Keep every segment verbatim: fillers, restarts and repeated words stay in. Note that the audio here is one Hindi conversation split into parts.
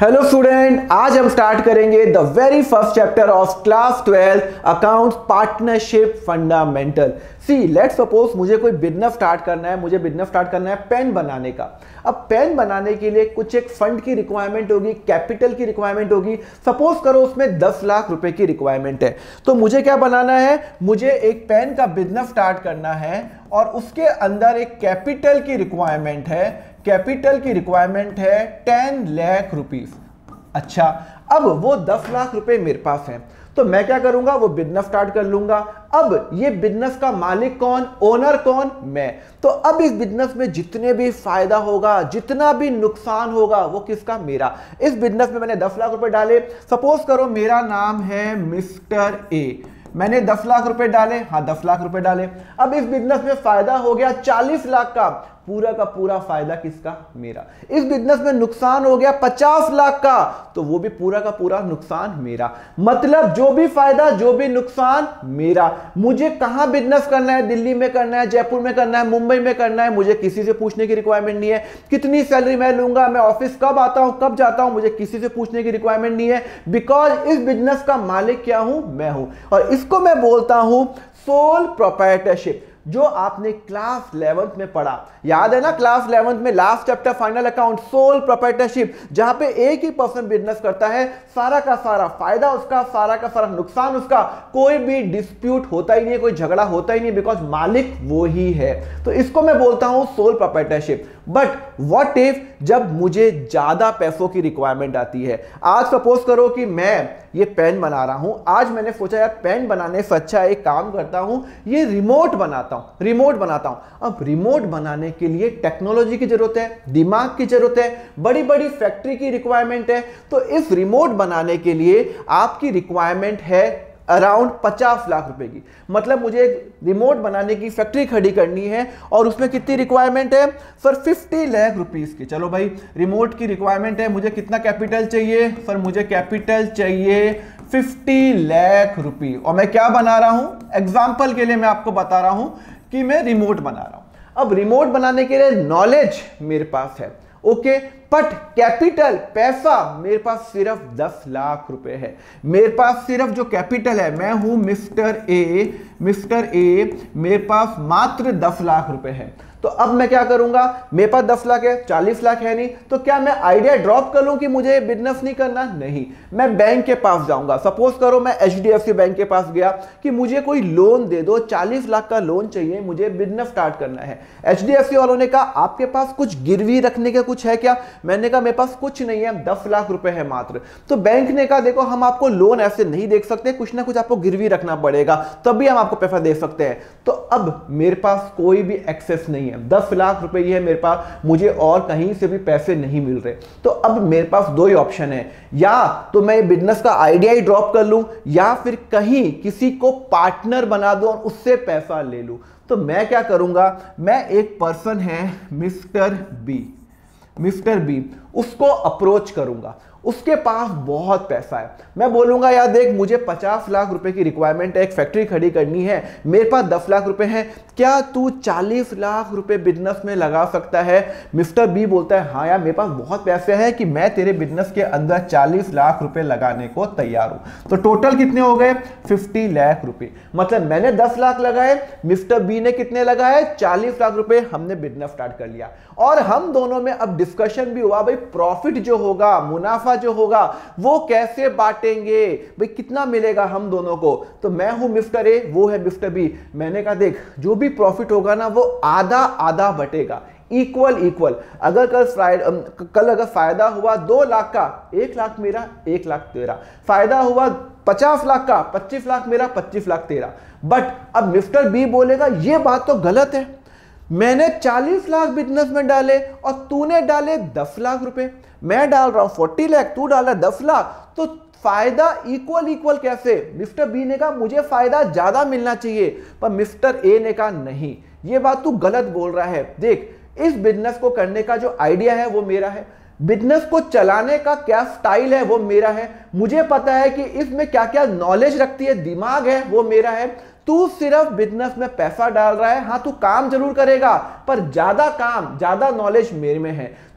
हेलो स्टूडेंट, आज हम स्टार्ट करेंगे the very first chapter of class twelve accounts partnership fundamental. See let's suppose मुझे कोई बिजनेस स्टार्ट करना है, मुझे बिजनेस स्टार्ट करना है पेन बनाने का। अब पेन बनाने के लिए कुछ एक फंड की रिक्वायरमेंट होगी, कैपिटल की रिक्वायरमेंट होगी। सपोज करो उसमें दस लाख रुपए की रिक्वायरमेंट है, तो मुझे क्या बनाना है, मुझे एक पेन का बिजनेस स्टार्ट करना है और उसके अंदर एक कैपिटल की रिक्वायरमेंट है। कैपिटल की रिक्वायरमेंट है टेन लाख रुपीस। अच्छा, अब वो दस लाख रुपए मेरे पास हैं, तो मैं क्या करूंगा, वो बिजनेस स्टार्ट कर लूंगा। अब ये बिजनेस का मालिक कौन, ओनर कौन, मैं। तो अब इस बिजनेस में जितने भी फायदा होगा, जितना भी नुकसान होगा, वो किसका, मेरा। इस बिजनेस में मैंने दस लाख रुपए डाले। सपोज करो मेरा नाम है मिस्टर ए, मैंने दस लाख रुपए डाले, हाँ दस लाख रुपए डाले। अब इस बिजनेस में फायदा हो गया चालीस लाख का, पूरा का पूरा फायदा किसका, मेरा। इस बिजनेस में नुकसान हो गया पचास लाख का, तो वो भी पूरा का पूरा नुकसान मेरा। मतलब जो भी फायदा जो भी नुकसान मेरा। मुझे कहां बिजनेस करना है, दिल्ली में करना है, जयपुर में करना है, मुंबई में करना है, मुझे किसी से पूछने की रिक्वायरमेंट नहीं है। कितनी सैलरी मैं लूंगा, मैं ऑफिस कब आता हूं, कब जाता हूं, मुझे किसी से पूछने की रिक्वायरमेंट नहीं है। बिकॉज इस बिजनेस का मालिक क्या हूं, मैं हूं। और इसको मैं बोलता हूं सोल प्रोप्राइटरशिप, जो आपने क्लास इलेवेंथ में पढ़ा। याद है ना, क्लास इलेवेंथ में last chapter final account, sole proprietorship, जहां पे एक ही पर्सन बिजनेस करता है, सारा का सारा फायदा उसका, सारा का सारा नुकसान उसका, कोई भी डिस्प्यूट होता ही नहीं है, कोई झगड़ा होता ही नहीं, बिकॉज मालिक वो ही है। तो इसको मैं बोलता हूं sole proprietorship. But what if जब मुझे ज्यादा पैसों की रिक्वायरमेंट आती है। आज सपोज करो कि मैं ये पेन बना रहा हूं, आज मैंने सोचा यार पेन बनाने से अच्छा एक काम करता हूं, ये रिमोट बनाता हूं, रिमोट बनाता हूं। अब रिमोट बनाने के लिए टेक्नोलॉजी की जरूरत है, दिमाग की जरूरत है, बड़ी बड़ी फैक्ट्री की रिक्वायरमेंट है। तो इस रिमोट बनाने के लिए आपकी रिक्वायरमेंट है अराउंड पचास लाख रुपए की। मतलब मुझे एक रिमोट बनाने की फैक्ट्री खड़ी करनी है और उसमें कितनी रिक्वायरमेंट है सर, फिफ्टी लाख रुपीस की। चलो भाई, रिमोट की रिक्वायरमेंट है, मुझे कितना कैपिटल चाहिए सर, मुझे कैपिटल चाहिए फिफ्टी लाख रुपी। और मैं क्या बना रहा हूं, एग्जांपल के लिए मैं आपको बता रहा हूं कि मैं रिमोट बना रहा हूं। अब रिमोट बनाने के लिए नॉलेज मेरे पास है, ओके, बट कैपिटल पैसा मेरे पास सिर्फ दस लाख रुपए है। मेरे पास सिर्फ जो कैपिटल है, मैं हूं मिस्टर ए, मिस्टर ए, मेरे पास मात्र दस लाख रुपए है। तो अब मैं क्या करूंगा, मेरे पास दस लाख है, चालीस लाख है नहीं, तो क्या मैं आइडिया ड्रॉप कर लूं कि मुझे बिजनेस नहीं करना, नहीं। मैं बैंक के पास जाऊंगा। सपोज करो मैं H D F C bank के पास गया कि मुझे कोई लोन दे दो, चालीस लाख का लोन चाहिए, मुझे बिजनेस स्टार्ट करना है। एच डी एफ सी वालों ने कहा आपके पास कुछ गिरवी रखने का कुछ है क्या। मैंने कहा मेरे पास कुछ नहीं है, दस लाख रुपए है मात्र। तो बैंक ने कहा देखो हम आपको लोन ऐसे नहीं दे सकते, कुछ ना कुछ आपको गिरवी रखना पड़ेगा, तभी हम आपको पैसा दे सकते हैं। तो अब मेरे पास कोई भी एक्सेस नहीं है, दस लाख रुपए ही है मेरे पास, मुझे और कहीं से भी पैसे नहीं मिल रहे। तो अब मेरे पास दो ही ऑप्शन है, या तो मैं बिजनेस का आइडिया ही ड्रॉप कर लूं, या फिर कहीं किसी को पार्टनर बना दूं और उससे पैसा ले लूं। तो मैं क्या करूंगा, मैं एक पर्सन है मिस्टर बी, मिस्टर बी, उसको अप्रोच करूंगा। उसके पास बहुत पैसा है, मैं बोलूंगा यार देख मुझे पचास लाख रुपए की रिक्वायरमेंट है, एक फैक्ट्री खड़ी करनी है, मेरे पास दस लाख रुपए हैं, क्या तू चालीस लाख रुपए बिजनेस में लगा सकता है। मिस्टर बी बोलता है हाँ यार मेरे पास बहुत पैसे हैं कि मैं तेरे बिजनेस के अंदर चालीस लाख रुपए लगाने को तैयार हूं। तो टोटल कितने हो गए, फिफ्टी लाख रुपए। मतलब मैंने दस लाख लगाए, मिस्टर बी ने कितने लगाए, चालीस लाख रुपए। हमने बिजनेस स्टार्ट कर लिया और हम दोनों में अब डिस्कशन भी हुआ भाई प्रॉफिट जो होगा, मुनाफा जो होगा वो कैसे बांटेंगे, भाई कितना मिलेगा हम दोनों को। तो मैं हूं मिस्टर ए, वो है मिस्टर बी। मैंने कहा देख जो भी प्रॉफिट होगा ना वो आधा आधा बटेगा, इक्वल इक्वल। अगर कल फ्राइडे कल अगर फायदा हुआ दो लाख का, एक लाख मेरा, एक लाख तेरा। फायदा हुआ पचास लाख का, पच्चीस लाख मेरा, पच्चीस लाख तेरा। बट अब मिस्टर बी बोलेगा ये बात तो गलत है, मैंने चालीस लाख बिजनेस में डाले और तूने डाले दस लाख रुपए। मैं डाल रहा हूं फोर्टी लाख, तू डाल रहा है दस लाख, तो फायदा इक्वल इक्वल कैसे। मिस्टर बी ने कहा मुझे फायदा ज्यादा मिलना चाहिए, पर मिस्टर ए ने कहा नहीं ये बात तू गलत बोल रहा है। देख इस बिजनेस को करने का जो आइडिया है वो मेरा है, बिजनेस को चलाने का क्या स्टाइल है वो मेरा है, मुझे पता है कि इसमें क्या क्या नॉलेज रखती है, दिमाग है वो मेरा है। तू सिर्फ बिजनेस में पैसा डाल रहा है, हाँ तू काम जरूर करेगा पर ज्यादा काम ज्यादा नॉलेज मेरे में है।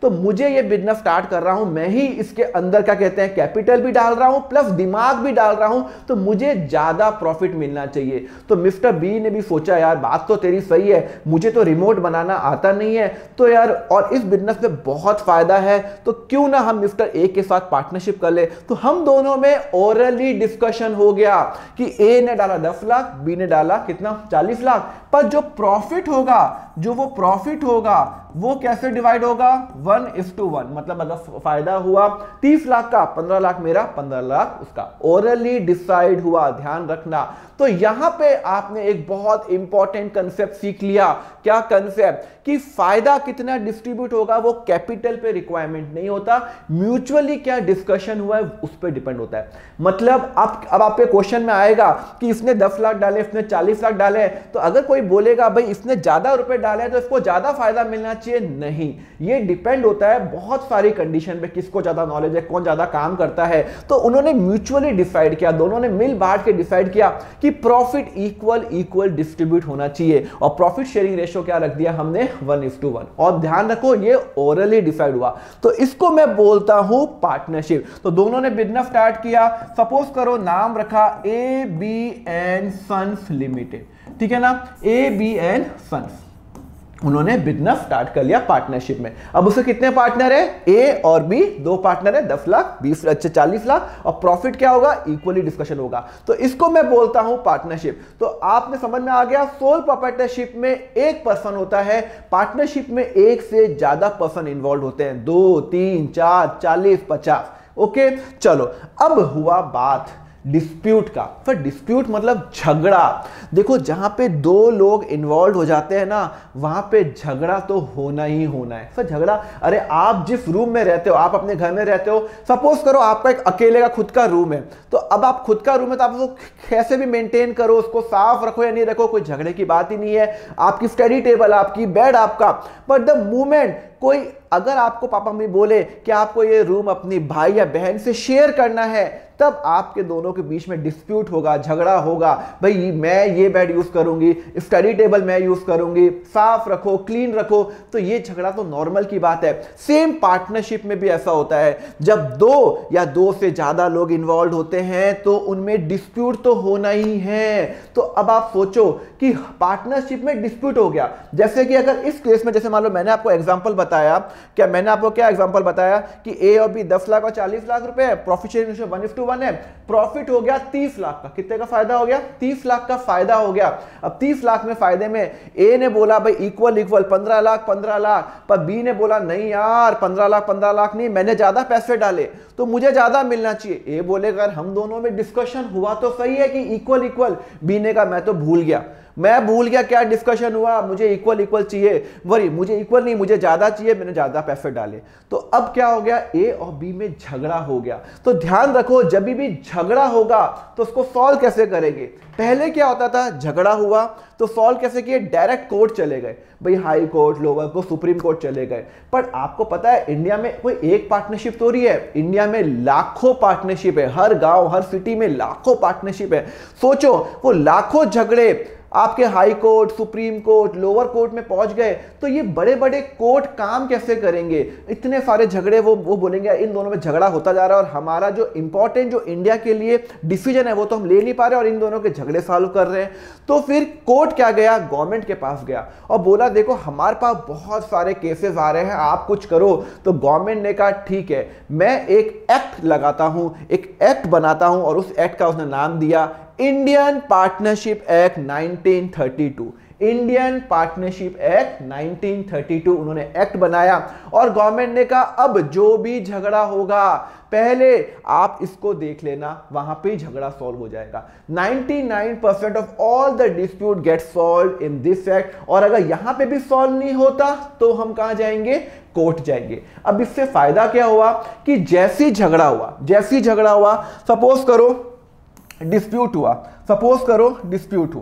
तो मुझे ये बिजनेस स्टार्ट कर रहा हूं, मैं ही इसके अंदर क्या कहते हैं कैपिटल भी डाल रहा हूं प्लस दिमाग भी डाल रहा हूं, तो मुझे ज्यादा प्रॉफिट मिलना चाहिए। तो मिस्टर बी ने भी सोचा यार बात तो तेरी सही है, मुझे तो रिमोट बनाना आता नहीं है, तो यार और इस बिजनेस में बहुत फायदा है, तो क्यों ना हम मिस्टर ए के साथ पार्टनरशिप कर ले। तो हम दोनों में ओरली डिस्कशन हो गया कि ए ने डाला दस लाख, बी ने डाला कितना चालीस लाख, पर जो प्रॉफिट होगा जो वो प्रॉफिट होगा वो कैसे डिवाइड होगा, वन इज टू वन, मतलब अगर फायदा हुआ तीस लाख का, पंद्रह लाख मेरा, पंद्रह लाख उसका, ओरली डिसाइड हुआ, ध्यान रखना। तो यहां पे आपने एक बहुत इंपॉर्टेंट कंसेप्ट सीख लिया। क्या कंसेप्ट, कि फायदा कितना डिस्ट्रीब्यूट होगा वो कैपिटल पे रिक्वायरमेंट नहीं होता, म्यूचुअली क्या डिस्कशन हुआ है उस पर डिपेंड होता है। मतलब अब अब आपके क्वेश्चन में आएगा कि इसने दस लाख डाले, इसने चालीस लाख डाले, तो अगर कोई बोलेगा भाई इसने ज्यादा रुपए डाले तो इसको ज्यादा फायदा मिलना चाहिए, नहीं, ये डिपेंड होता है बहुत सारी कंडीशन पे, किसको ज्यादा नॉलेज है, कौन ज्यादा काम करता है। तो उन्होंने म्यूचुअली डिसाइड किया, दोनों ने मिल बांट के डिसाइड किया कि प्रॉफिट इक्वल इक्वल डिस्ट्रीब्यूट होना चाहिए, और प्रॉफिट शेयरिंग रेशियो क्या रख दिया हमने, वन इज टू वन। और ध्यान रखो ये ओरली डिसाइड हुआ, तो इसको मैं बोलता हूं पार्टनरशिप। तो दोनों ने बिजनेस स्टार्ट किया, सपोज करो नाम रखा A B and sons limited, ठीक है ना, ए बी एंड सन्स, उन्होंने बिजनेस स्टार्ट कर लिया पार्टनरशिप में। अब उसके कितने पार्टनर है, ए और बी, दो पार्टनर है, दस लाख, बीस अच्छे चालीस लाख, और प्रॉफिट क्या होगा, इक्वली डिस्कशन होगा। तो इसको मैं बोलता हूं पार्टनरशिप। तो आपने समझ में आ गया, सोल प्रोप्राइटरशिप में एक पर्सन होता है, पार्टनरशिप में एक से ज्यादा पर्सन इन्वॉल्व होते हैं, दो तीन चार चालीस पचास। ओके, चलो अब हुआ बात डिस्प्यूट का। फिर डिस्प्यूट मतलब झगड़ा। देखो जहां पे दो लोग इन्वॉल्व हो जाते हैं ना, वहां पे झगड़ा तो होना ही होना है। फिर झगड़ा, अरे आप जिस रूम में रहते हो, आप अपने घर में रहते हो, सपोज करो आपका एक अकेले का खुद का रूम है, तो अब आप खुद का रूम है तो आप उसको कैसे भी मेंटेन करो, उसको साफ रखो या नहीं रखो, कोई झगड़े की बात ही नहीं है। आपकी स्टडी टेबल, आपकी बेड आपका, बट द मोमेंट कोई अगर आपको पापा मम्मी बोले कि आपको ये रूम अपनी भाई या बहन से शेयर करना है, तब आपके दोनों के बीच में डिस्प्यूट होगा, झगड़ा होगा। भाई मैं ये बेड यूज करूंगी, स्टडी टेबल मैं यूज करूंगी, साफ रखो, क्लीन रखो, तो ये झगड़ा तो नॉर्मल की बात है। सेम पार्टनरशिप में भी ऐसा होता है, जब दो या दो से ज्यादा लोग इन्वॉल्व होते हैं तो उनमें डिस्प्यूट तो होना ही है। तो अब आप सोचो कि पार्टनरशिप में डिस्प्यूट हो गया, जैसे कि अगर इस केस में, जैसे मान लो मैंने आपको एग्जांपल बताया, क्या मैंने आपको क्या एग्जांपल बताया कि ए और बी दस लाख और चालीस लाख रुपए, profit sharing ratio one is to one है, प्रॉफिट हो गया तीस लाख का। कितने का फायदा हो गया, तीस लाख का फायदा हो गया। अब तीस लाख में फायदे में ए ने बोला भाई इक्वल इक्वल पंद्रह लाख पंद्रह लाख, पर बी ने बोला नहीं यार पंद्रह लाख पंद्रह लाख नहीं, मैंने ज्यादा पैसे डाले तो मुझे ज्यादा मिलना चाहिए। ए बोलेगा अगर हम दोनों में डिस्कशन हुआ तो सही है कि इक्वल इक्वल, बी ने कहा मैं तो भूल गया, मैं भूल गया क्या डिस्कशन हुआ, मुझे इक्वल इक्वल चाहिए, वही मुझे इक्वल नहीं मुझे ज्यादा चाहिए, मैंने ज्यादा पैसे डाले। तो अब क्या हो गया, ए और बी में झगड़ा हो गया। तो ध्यान रखो जब भी झगड़ा होगा तो उसको सॉल्व कैसे करेंगे। पहले क्या होता था, झगड़ा हुआ तो सॉल्व कैसे किए, डायरेक्ट कोर्ट चले गए, भाई high court, lower court, supreme court चले गए। पर आपको पता है इंडिया में कोई एक पार्टनरशिप तो रही है, इंडिया में लाखों पार्टनरशिप है, हर गांव हर सिटी में लाखों पार्टनरशिप है। सोचो वो लाखों झगड़े आपके high court, supreme court, lower court में पहुंच गए, तो ये बड़े बड़े कोर्ट काम कैसे करेंगे, इतने सारे झगड़े। वो वो बोलेंगे इन दोनों में झगड़ा होता जा रहा है और हमारा जो इंपॉर्टेंट जो इंडिया के लिए डिसीजन है वो तो हम ले नहीं पा रहे और इन दोनों के झगड़े सॉल्व कर रहे हैं। तो फिर कोर्ट क्या गया, गवर्नमेंट के पास गया और बोला देखो हमारे पास बहुत सारे केसेस आ रहे हैं, आप कुछ करो। तो गवर्नमेंट ने कहा ठीक है, मैं एक एक्ट लगाता हूं, एक एक्ट बनाता हूं, और उस एक्ट का उसने नाम दिया Indian partnership act nineteen thirty two. Indian partnership act nineteen thirty two उन्होंने एक्ट बनाया और गवर्नमेंट ने कहा अब जो भी झगड़ा होगा पहले आप इसको देख लेना, वहां पे झगड़ा सॉल्व हो जाएगा। निन्यानवे percent of all the dispute get solve in this act. और अगर यहां पे भी सॉल्व नहीं होता तो हम कहां जाएंगे, कोर्ट जाएंगे। अब इससे फायदा क्या हुआ कि जैसी झगड़ा हुआ जैसी झगड़ा हुआ सपोज करो डिस्प्यूट हुआ, सपोज करो डिस्प्यूट हुआ,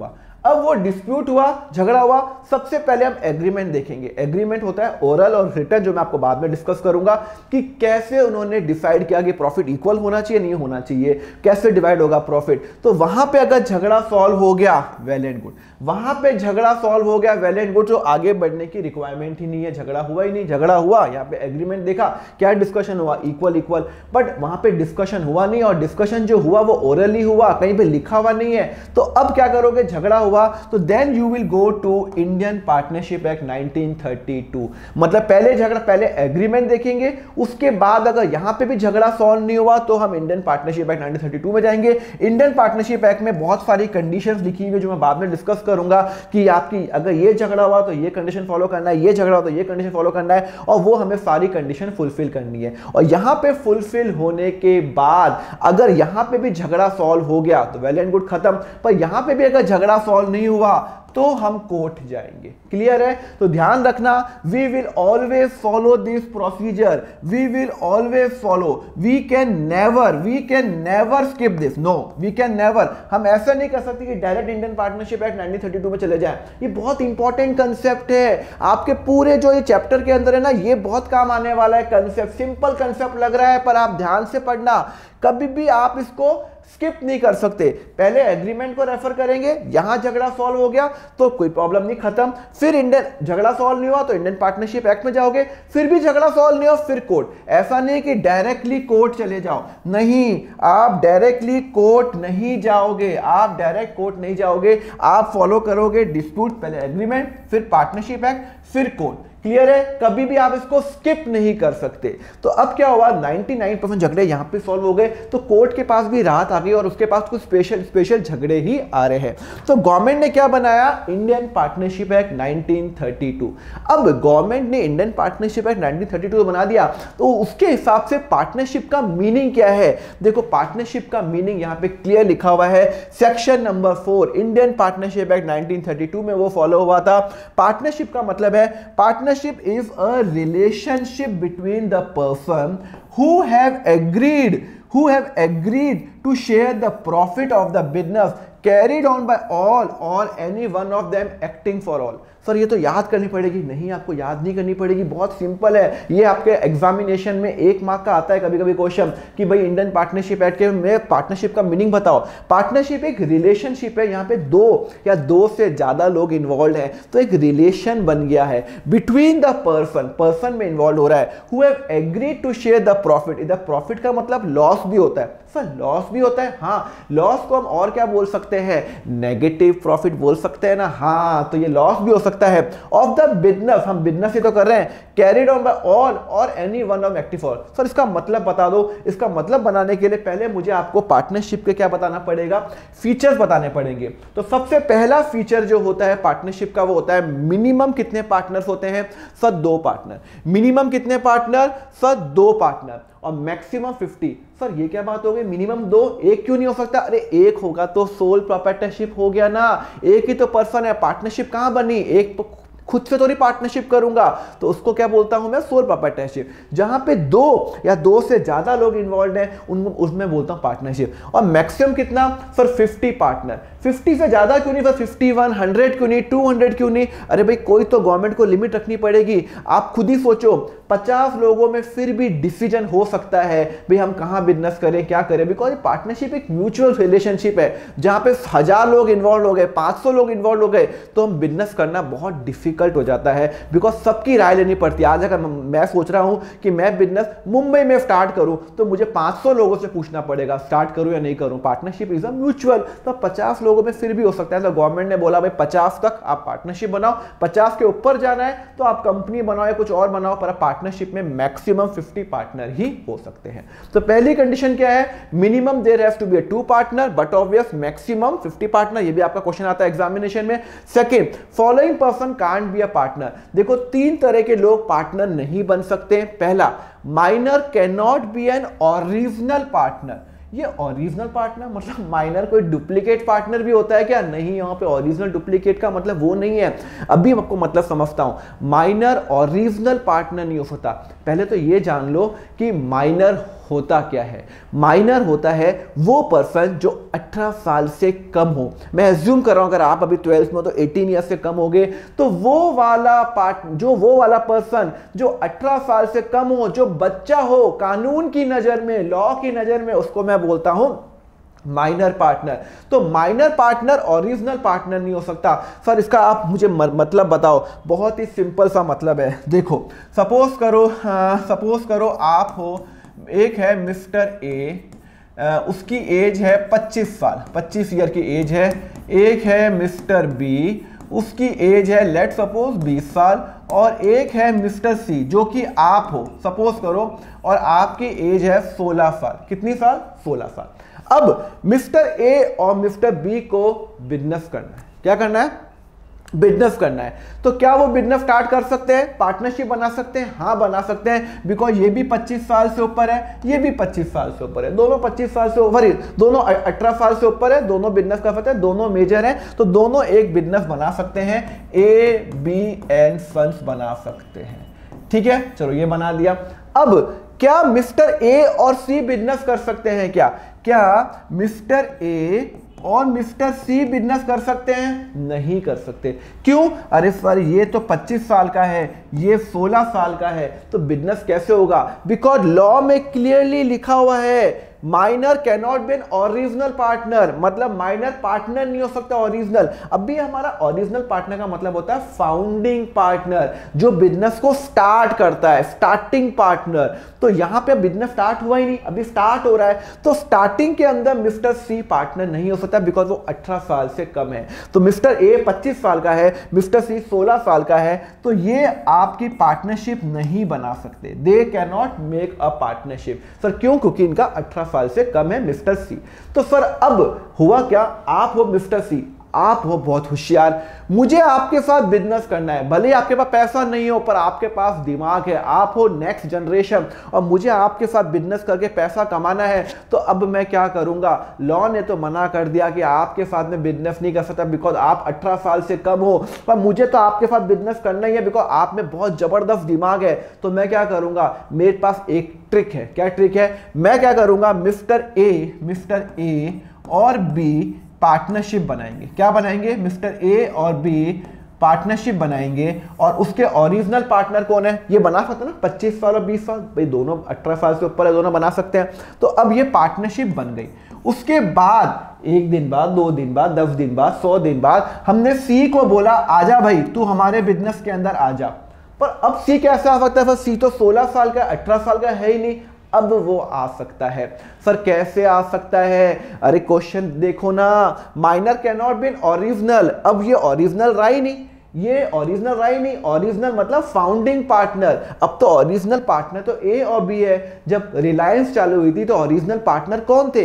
अब वो डिस्प्यूट हुआ, झगड़ा हुआ, सबसे पहले हम एग्रीमेंट देखेंगे। एग्रीमेंट होता है ओरल और रिटन, जो मैं आपको बाद में डिस्कस करूंगा कि कैसे उन्होंने डिसाइड किया कि प्रॉफिट इक्वल होना चाहिए नहीं होना चाहिए, कैसे डिवाइड होगा प्रॉफिट। तो वहां पे अगर झगड़ा सॉल्व हो गया वेल एंड गुड, वहां पे झगड़ा सॉल्व हो गया वेल एंड गुड, जो आगे बढ़ने की रिक्वायरमेंट ही नहीं है, झगड़ा हुआ ही नहीं। झगड़ा हुआ, यहाँ पे एग्रीमेंट देखा, क्या डिस्कशन हुआ, इक्वल इक्वल, बट वहां पे डिस्कशन हुआ नहीं, और डिस्कशन जो हुआ वो ओरली हुआ, कहीं पे लिखा हुआ नहीं है। तो अब क्या करोगे, झगड़ा हुआ तो then you will go to Indian partnership act nineteen thirty two. मतलब पहले झगड़ा, पहले एग्रीमेंट देखेंगे, उसके बाद अगर यहां पे भी झगड़ा सॉल्व नहीं हुआ तो हम Indian partnership act nineteen thirty two में जाएंगे। इंडियन पार्टनरशिप एक्ट में बहुत सारी कंडीशंस लिखी हुई है जो मैं बाद में डिस्कस करूंगा कि आपकी अगर ये झगड़ा हुआ तो ये कंडीशन फॉलो करना है, ये झगड़ा हुआ तो ये कंडीशन फॉलो करना है, और वो हमें सारी कंडीशन फुलफिल करनी है। और यहां पे फुलफिल होने के बाद अगर यहां पे भी झगड़ा सॉल्व हो गया तो वेल एंड गुड, खत्म। पर यहां पे भी अगर झगड़ा सॉल्व नहीं हुआ तो हम कोर्ट जाएंगे। क्लियर है? तो ध्यान रखना, we will always follow this procedure, we will always follow, we can never, we can never skip this, no we can never. हम ऐसा नहीं कर सकते कि direct Indian partnership act nineteen thirty two में चले जाएं। ये बहुत इंपॉर्टेंट कंसेप्ट है, आपके पूरे जो ये चैप्टर के अंदर है ना, ये बहुत काम आने वाला है कंसेप्ट। सिंपल कंसेप्ट लग रहा है पर आप ध्यान से पढ़ना, कभी भी आप इसको स्किप नहीं कर सकते। पहले एग्रीमेंट को रेफर करेंगे, यहां झगड़ा सॉल्व हो गया तो कोई प्रॉब्लम नहीं, खत्म। फिर इंडियन झगड़ा सॉल्व नहीं हुआ तो इंडियन पार्टनरशिप एक्ट में जाओगे, फिर भी झगड़ा सॉल्व नहीं हुआ फिर कोर्ट। ऐसा नहीं कि डायरेक्टली कोर्ट चले जाओ, नहीं, आप डायरेक्टली कोर्ट नहीं जाओगे, आप डायरेक्ट कोर्ट नहीं जाओगे, आप फॉलो करोगे डिस्प्यूट, पहले एग्रीमेंट, फिर पार्टनरशिप एक्ट, फिर कोर्ट। क्लियर है? कभी भी आप इसको स्किप नहीं कर सकते। तो अब क्या हुआ, निन्यानवे परसेंट झगड़े यहां पे सॉल्व हो गए, तो कोर्ट के पास भी राहत आ गई और उसके पास कुछ स्पेशल स्पेशल झगड़े ही आ रहे हैं। तो गवर्नमेंट ने क्या बनाया, Indian partnership act nineteen thirty two. अब गवर्नमेंट ने Indian partnership act nineteen thirty two बना दिया, तो उसके हिसाब से पार्टनरशिप का मीनिंग क्या है। देखो, पार्टनरशिप का मीनिंग यहां पे क्लियर लिखा हुआ है, section number four Indian partnership act nineteen thirty two में वो फॉलो हुआ था। पार्टनरशिप का मतलब है, partner Partnership is a relationship between the person who have agreed who have agreed to share the profit of the business carried on by all or any one of them acting for all। Sir ये तो याद करनी पड़ेगी, नहीं आपको याद नहीं करनी पड़ेगी, बहुत सिंपल है। ये आपके एग्जामिनेशन में एक मार्क का आता है कभी कभी क्वेश्चन कि भाई इंडियन पार्टनरशिप एक्ट के में पार्टनरशिप का मीनिंग बताओ। पार्टनरशिप एक रिलेशनशिप है, यहाँ पे दो या दो से ज्यादा लोग इन्वॉल्व हैं, तो एक रिलेशन बन गया है बिटवीन द पर्सन, पर्सन में इन्वॉल्व हो रहा है, who have agreed to share the profit. इधर प्रॉफिट का मतलब लॉस भी होता है, सर लॉस भी होता है, हाँ लॉस को हम और क्या बोल सकते हैं, नेगेटिव प्रॉफिट बोल सकते हैं ना, हाँ तो ये लॉस भी हो सकता है ऑफ द बिजनेस, हम बिजनेस ही तो कर रहे हैं, carried on by all or any one of active for. Sir इसका मतलब बता दो। इसका मतलब बनाने के लिए पहले मुझे आपको पार्टनरशिप के क्या बताना पड़ेगा, फीचर्स बताने पड़ेंगे। तो सबसे पहला फीचर जो होता है पार्टनरशिप का वो होता है मिनिमम कितने पार्टनर्स होते हैं, सर दो पार्टनर। मिनिमम कितने पार्टनर, सर दो पार्टनर, और मैक्सिमम फिफ्टी। सर ये क्या बात हो गई, मिनिमम दो, एक क्यों नहीं हो सकता, अरे एक होगा तो सोल प्रोप्राइटरशिप हो गया ना, एक ही तो पर्सन है, पार्टनरशिप कहां बनी, एक तो खुद से थोड़ी पार्टनरशिप करूंगा, तो उसको क्या बोलता हूं मैं, सोल प्रोप्राइटरशिप। जहां पे दो या दो से ज्यादा लोग इन्वॉल्व हैं उन उसमें बोलता हूं पार्टनरशिप। और मैक्सिमम कितना, सर फिफ्टी पार्टनर। फिफ्टी से ज्यादा क्यों नहीं, सर फिफ्टी वन, हंड्रेड क्यों नहीं, टू हंड्रेड क्यों नहीं, अरे भाई कोई तो गवर्नमेंट को लिमिट रखनी पड़ेगी। आप खुद ही सोचो, पचास लोगों में फिर भी डिसीजन हो सकता है भाई हम कहां बिजनेस करें, क्या करें, बिकॉज पार्टनरशिप एक म्यूचुअल रिलेशनशिप है। जहां पे हजार लोग इन्वॉल्व हो गए, पांच सौ लोग इन्वॉल्व हो गए, तो हम बिजनेस करना बहुत डिफिकल्ट हो जाता है, बिकॉज सबकी राय लेनी पड़ती है। आज अगर मैं सोच रहा हूं कि मैं बिजनेस मुंबई में स्टार्ट करूं तो मुझे पांच सौ लोगों से पूछना पड़ेगा स्टार्ट करूं या नहीं करूं। पार्टनरशिप इज अ म्यूचुअल, तो पचास लोगों में फिर भी हो सकता है। तो गवर्नमेंट ने बोला भाई पचास तक आप पार्टनरशिप बनाओ, पचास के ऊपर जाना है तो आप कंपनी बनाओ या कुछ और बनाओ, पर पार्टनरशिप में मैक्सिमम फिफ्टी पार्टनर ही हो सकते हैं। तो पहली कंडीशन क्या है, minimum there has to be a two partner but obvious maximum fifty partner. ये भी आपका क्वेश्चन आता है एग्जामिनेशन में। Second, following person can't be a partner. देखो तीन तरह के लोग पार्टनर नहीं बन सकते। पहला, minor can not be an original partner. ये ओरिजिनल पार्टनर मतलब माइनर कोई डुप्लीकेट पार्टनर भी होता है क्या, नहीं, यहाँ पे ओरिजिनल डुप्लीकेट का मतलब वो नहीं है। अभी आपको मतलब समझता हूं, माइनर ओरिजिनल पार्टनर नहीं हो सकता। पहले तो ये जान लो कि माइनर होता क्या है? माइनर होता है वो पर्सन जो अठारह साल से कम हो। मैं एज्यूम कर रहा हूं अगर आप अभी ट्वेल्थ में हो तो अठारह ईयर से कम हो गए, तो वो वाला पार्ट जो वो वाला पर्सन जो अठारह साल से कम हो, जो बच्चा हो कानून की नजर में, लॉ की नजर में, उसको मैं बोलता हूं माइनर पार्टनर। तो माइनर पार्टनर ओरिजिनल पार्टनर नहीं हो सकता। सर इसका आप मुझे मतलब बताओ। बहुत ही सिंपल सा मतलब है। देखो सपोज करो सपोज करो आप हो, एक है मिस्टर ए, उसकी एज है पच्चीस साल, पच्चीस ईयर की एज है। एक है मिस्टर बी, उसकी एज है लेट सपोज बीस साल। और एक है मिस्टर सी जो कि आप हो सपोज करो, और आपकी एज है सोलह साल। कितनी साल? सोलह साल। अब मिस्टर ए और मिस्टर बी को बिजनेस करना है। क्या करना है? बिजनेस करना है। तो क्या वो बिजनेस स्टार्ट कर सकते हैं? पार्टनरशिप बना सकते हैं? हाँ बना सकते हैं, बिकॉज ये भी पच्चीस साल से ऊपर है, ये भी पच्चीस साल से ऊपर है, दोनों पच्चीस साल से ऊपर, दोनों अठारह साल से ऊपर है, दोनों बिजनेस कर सकते हैं, दोनों मेजर हैं, तो दोनों एक बिजनेस बना सकते हैं। ए बी एंड सन्स बना सकते हैं। ठीक है, चलो ये बना दिया। अब क्या मिस्टर ए और सी बिजनेस कर सकते हैं? क्या क्या मिस्टर ए और मिस्टर सी बिजनेस कर सकते हैं? नहीं कर सकते। क्यों? अरे सर ये तो पच्चीस साल का है, ये सोलह साल का है, तो बिजनेस कैसे होगा? बिकॉज लॉ में क्लियरली लिखा हुआ है minor cannot be an original partner, मतलब माइनर पार्टनर नहीं हो सकता ओरिजिनल। अभी हमारा ओरिजिनल पार्टनर का मतलब होता है फाउंडिंग पार्टनर, जो बिजनेस को स्टार्ट करता है, स्टार्टिंग पार्टनर। तो यहां पे बिजनेस स्टार्ट हुआ ही नहीं, अभी स्टार्ट हो रहा है, तो स्टार्टिंग के अंदर मिस्टर सी पार्टनर नहीं हो सकता बिकॉज वो अठारह साल से कम है। तो मिस्टर ए पच्चीस साल का है, मिस्टर सी सोलह साल का है, तो ये आपकी पार्टनरशिप नहीं बना सकते। They can not make a partnership. Sir क्यों? क्योंकि इनका अठारह साल से कम है मिस्टर सी। तो सर अब हुआ क्या? आप हो मिस्टर सी, आप हो बहुत होशियार, मुझे आपके साथ बिजनेस करना है, भले ही आपके पास पैसा नहीं हो पर आपके पास दिमाग है, आप हो नेक्स्ट जनरेशन और मुझे आपके साथ बिजनेस करके पैसा कमाना है। तो अब मैं क्या करूंगा? लॉ ने तो मना कर दिया कि आपके साथ में बिजनेस नहीं कर सकता बिकॉज आप अठारह साल से कम हो, पर मुझे तो आपके साथ बिजनेस करना ही है बिकॉज आप में बहुत जबरदस्त दिमाग है। तो मैं क्या करूंगा? मेरे पास एक ट्रिक है। क्या ट्रिक है? मैं क्या करूंगा? मिस्टर ए मिस्टर ए और बी पार्टनरशिप बनाएंगे। क्या बनाएंगे? मिस्टर ए और बी पार्टनरशिप बनाएंगे। और उसके ओरिजिनल पार्टनर कौन है? ये बना सकते हैं ना, पच्चीस साल और बीस साल, भाई दोनों अठारह साल से ऊपर है, दोनों बना सकते हैं। तो अब ये पार्टनरशिप बन गई। उसके बाद एक दिन बाद, दो दिन बाद, दस दिन बाद, सौ दिन बाद हमने सी को बोला आजा भाई तू हमारे बिजनेस के अंदर आ जा। पर अब सी कैसे आ सकता है? सी तो सोलह साल का, अठारह साल का है ही नहीं। अब वो आ सकता है। सर कैसे आ सकता है? अरे क्वेश्चन देखो ना, minor can not be original. अब ये ओरिजिनल रहा ही नहीं, ये ओरिजिनल रहा ही नहीं। ओरिजिनल मतलब फाउंडिंग पार्टनर। अब तो ओरिजिनल पार्टनर तो ए और बी है। जब रिलायंस चालू हुई थी तो ओरिजिनल पार्टनर कौन थे?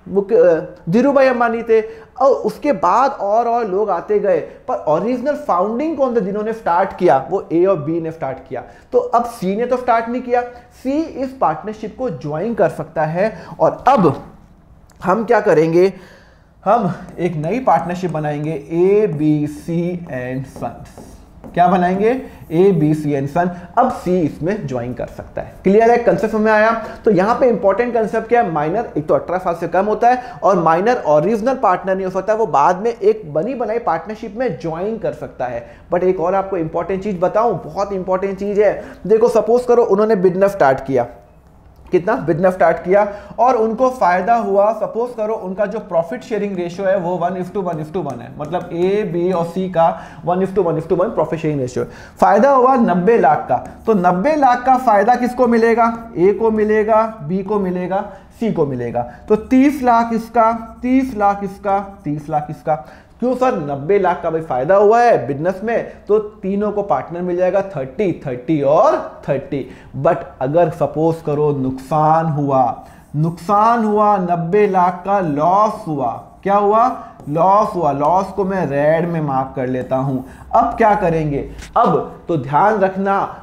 धीरू भाई अंबानी थे। और उसके बाद और और लोग आते गए, पर ओरिजिनल फाउंडिंग कौन थे जिन्होंने स्टार्ट किया? वो ए और बी ने स्टार्ट किया। तो अब सी ने तो स्टार्ट नहीं किया। सी इस पार्टनरशिप को ज्वाइन कर सकता है। और अब हम क्या करेंगे? हम एक नई पार्टनरशिप बनाएंगे, A B C and sons. क्या बनाएंगे? A B C and son. अब सी इसमें ज्वाइन कर सकता है। क्लियर है? कंसेप्ट में आया? तो यहां पे इंपॉर्टेंट कंसेप्ट क्या है? माइनर एक तो अठारह साल से कम होता है और माइनर ओरिजिनल पार्टनर नहीं हो सकता, वो बाद में एक बनी बनाई पार्टनरशिप में ज्वाइन कर सकता है। बट एक और आपको इंपॉर्टेंट चीज बताऊं, बहुत इंपॉर्टेंट चीज है। देखो सपोज करो उन्होंने बिजनेस स्टार्ट किया, कितना बिजनेस स्टार्ट किया और उनको फायदा हुआ। सपोज करो उनका जो प्रॉफिट शेयरिंग रेशियो है वो one is to one is to one है, मतलब ए बी और सी का one is to one is to one profit sharing ratio है। फायदा हुआ नब्बे लाख का। तो नब्बे लाख का फायदा किसको मिलेगा? ए को मिलेगा, बी को मिलेगा, सी को मिलेगा। तो तीस लाख इसका, तीस लाख इसका, तीस लाख इसका। क्यों सर? नब्बे लाख का भाई फायदा हुआ है बिजनेस में, तो तीनों को पार्टनर मिल जाएगा थर्टी, थर्टी और थर्टी। बट अगर सपोज करो नुकसान हुआ, नुकसान हुआ, नब्बे लाख का लॉस हुआ। क्या हुआ? लॉस हुआ। लॉस को मैं रेड में मार्क कर लेता हूं। अब क्या करेंगे? अब तो ध्यान रखना,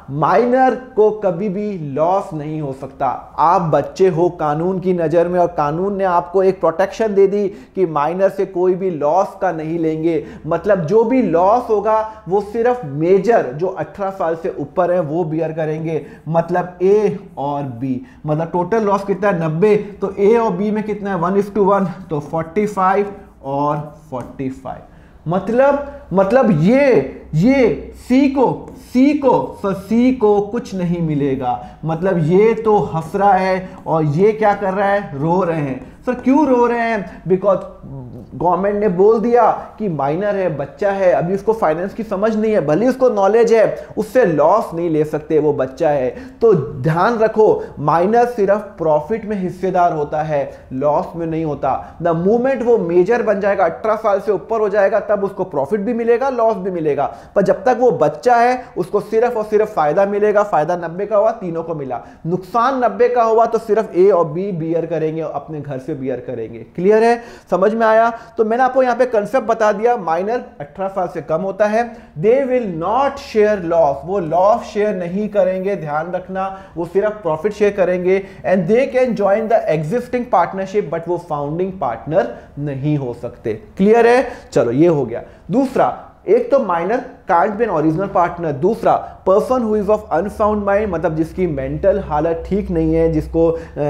माइनर को कभी भी लॉस नहीं हो सकता। आप बच्चे हो कानून की नज़र में और कानून ने आपको एक प्रोटेक्शन दे दी कि माइनर से कोई भी लॉस का नहीं लेंगे। मतलब जो भी लॉस होगा वो सिर्फ मेजर जो अठारह साल से ऊपर है वो बियर करेंगे। मतलब ए और बी, मतलब टोटल लॉस कितना है नब्बे, तो ए और बी में कितना है वन इफ टू वन, तो फोर्टी फाइव और फोर्टी फाइव। मतलब मतलब ये ये सी को सी को सर सी को कुछ नहीं मिलेगा। मतलब ये तो हंस रहा है और ये क्या कर रहा है, रो रहे हैं। सर क्यों रो रहे हैं? बिकॉज गवर्नमेंट ने बोल दिया कि माइनर है, बच्चा है, अभी उसको फाइनेंस की समझ नहीं है, भले उसको नॉलेज है, उससे लॉस नहीं ले सकते, वो बच्चा है। तो ध्यान रखो, माइनर सिर्फ प्रॉफिट में हिस्सेदार होता है, लॉस में नहीं होता। द मोमेंट वो मेजर बन जाएगा, अठारह साल से ऊपर हो जाएगा, तब उसको प्रॉफिट भी मिलेगा, लॉस भी मिलेगा। पर जब तक वो बच्चा है उसको सिर्फ और सिर्फ फायदा मिलेगा। फायदा नब्बे का हुआ, तीनों को मिला। नुकसान नब्बे का हुआ तो सिर्फ ए और बी बियर करेंगे, अपने घर से बियर करेंगे। क्लियर है? समझ में आया? तो मैंने आपको यहां पे कंसेप्ट बता दिया। माइनर अठारह साल से कम होता है, they will not share loss, वो लॉस शेयर नहीं करेंगे, ध्यान रखना, वो सिर्फ प्रॉफिट शेयर करेंगे। And they can join the existing partnership, but वो फाउंडिंग पार्टनर नहीं हो सकते। क्लियर है? चलो ये हो गया। दूसरा, एक तो minor can't be an original partner, दूसरा person who is of unsound mind, मतलब जिसकी मेंटल हालत ठीक नहीं है, जिसको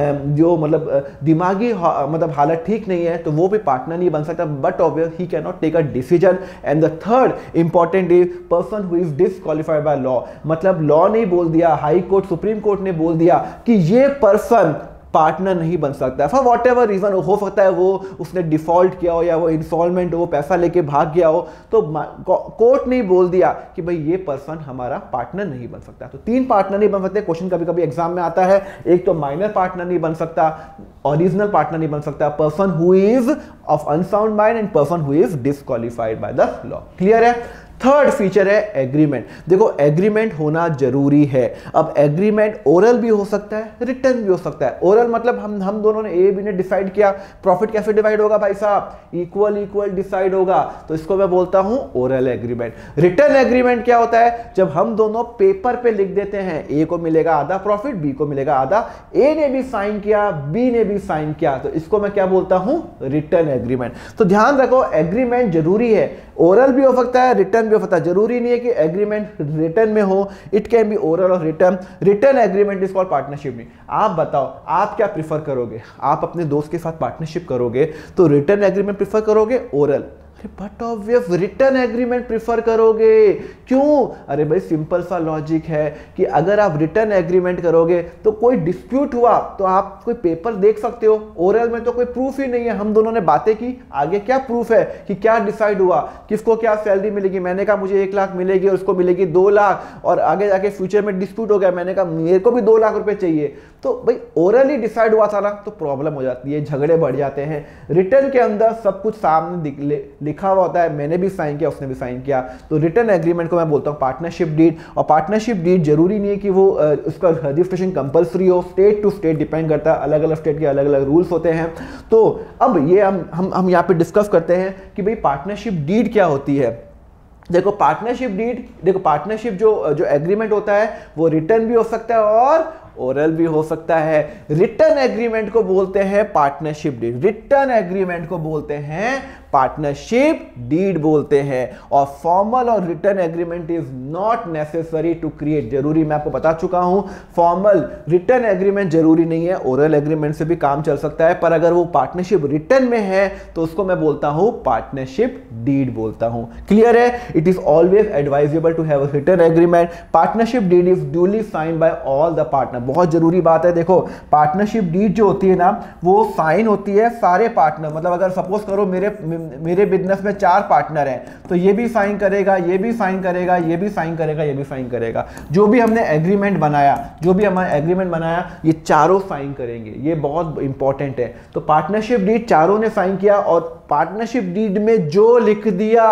जो मतलब दिमागी मतलब हालत ठीक नहीं है, तो वो भी पार्टनर नहीं बन सकता। But obvious he can not take a decision. And the third important is person who is disqualified by law, मतलब लॉ ने बोल दिया, हाई कोर्ट सुप्रीम कोर्ट ने बोल दिया कि ये पर्सन पार्टनर नहीं बन सकता फॉर वॉट एवर रीजन। हो सकता है वो उसने डिफॉल्ट किया हो, या वो इंस्टॉलमेंट हो, वो पैसा लेके भाग गया हो, तो कोर्ट ने बोल दिया कि भाई ये पर्सन हमारा पार्टनर नहीं बन सकता। तो तीन पार्टनर नहीं बन सकते। क्वेश्चन कभी कभी एग्जाम में आता है, एक तो माइनर पार्टनर नहीं बन सकता, ओरिजिनल पार्टनर नहीं बन सकता, person who is of unsound mind and person who is disqualified by the law. Clear है? थर्ड फीचर है एग्रीमेंट। देखो एग्रीमेंट होना जरूरी है। अब एग्रीमेंट ओरल भी हो सकता है, रिटर्न भी हो सकता है। ओरल मतलब हम हम दोनों ने ए बी ने डिसाइड किया, प्रॉफिट कैसे डिवाइड होगा भाई साहब, इक्वल इक्वल डिसाइड होगा, तो इसको मैं बोलता हूं ओरल एग्रीमेंट। रिटर्न एग्रीमेंट क्या होता है? जब हम दोनों पेपर पे लिख देते हैं, ए को मिलेगा आधा प्रॉफिट, बी को मिलेगा आधा, ए ने भी साइन किया, बी ने भी साइन किया, तो इसको मैं क्या बोलता हूं, रिटर्न एग्रीमेंट। तो ध्यान रखो एग्रीमेंट जरूरी है, ओरल भी हो सकता है, रिटर्न भी हो सकता है। जरूरी नहीं है कि एग्रीमेंट रिटर्न में हो, it can be oral or written. Written agreement is called partnership नहीं। आप बताओ आप क्या प्रीफर करोगे? आप अपने दोस्त के साथ पार्टनरशिप करोगे तो रिटर्न एग्रीमेंट प्रीफर करोगे, oral? But obvious written agreement prefer करोगे। क्यों? अरे भाई सिंपल सा लॉजिक है कि अगर आप रिटर्न एग्रीमेंट करोगे तो कोई डिस्प्यूट हुआ तो आप कोई पेपर देख सकते हो, ओरल में तो कोई प्रूफ ही नहीं है। हम दोनों ने बातें की, आगे क्या प्रूफ है कि क्या डिसाइड हुआ, किसको क्या सैलरी मिलेगी। मैंने कहा मुझे एक लाख मिलेगी और उसको मिलेगी दो लाख, और आगे जाके फ्यूचर में डिस्प्यूट हो गया, मैंने कहा मेरे को भी दो लाख रुपए चाहिए, तो भाई ओरल ही डिसाइड हुआ था ना, तो प्रॉब्लम हो जाती है, झगड़े बढ़ जाते हैं। रिटर्न के अंदर सब कुछ सामने लिखा हुआ होता है, मैंने भी साइन किया, उसने भी साइन किया, तो रिटर्न एग्रीमेंट को मैं बोलता हूं पार्टनरशिप डीड। और पार्टनरशिप डीड जरूरी नहीं है कि वो उसका रजिस्ट्रेशन कंपलसरी हो, स्टेट टू स्टेट डिपेंड करता है, अलग अलग स्टेट के अलग अलग रूल्स होते हैं। तो अब ये हम हम हम यहाँ पे डिस्कस करते हैं कि भाई पार्टनरशिप डीड क्या होती है। देखो पार्टनरशिप डीड, देखो पार्टनरशिप जो जो एग्रीमेंट होता है वो रिटर्न भी हो सकता है और ओरल भी हो सकता है। रिटर्न एग्रीमेंट को बोलते हैं पार्टनरशिप डीड, रिटर्न एग्रीमेंट को बोलते हैं पार्टनरशिप डीड बोलते हैं। और formal or written agreement is not necessary to create, जरूरी मैं आपको बता चुका हूं, फॉर्मल रिटर्न एग्रीमेंट जरूरी नहीं है, ओरल एग्रीमेंट से भी काम चल सकता है, पर अगर वो पार्टनरशिप रिटर्न में है तो उसको मैं बोलता हूं पार्टनरशिप डीड बोलता हूं। क्लियर है? It is always advisable to have a written agreement. Partnership deed is duly signed by all the partner. बहुत जरूरी बात है, देखो पार्टनरशिप डीड जो होती है ना वो साइन होती है सारे पार्टनर, मतलब अगर सपोज करो मेरे मेरे बिजनेस में चार पार्टनर हैं तो ये भी साइन करेगा, ये भी साइन करेगा, ये भी साइन करेगा, ये भी साइन करेगा। जो भी हमने एग्रीमेंट बनाया, जो भी हमारा एग्रीमेंट बनाया, ये चारों साइन करेंगे, ये बहुत इंपॉर्टेंट है। तो पार्टनरशिप डीड चारों ने साइन किया, और पार्टनरशिप डीड में जो लिख दिया